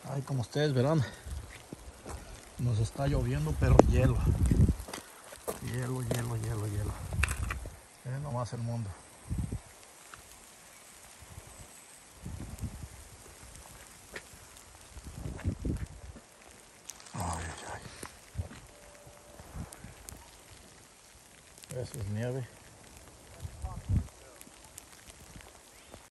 Ay, como ustedes verán, nos está lloviendo, pero hielo. Hielo, hielo, hielo, hielo. Miren nomás el mundo. Ay, ay, ay. Eso es nieve.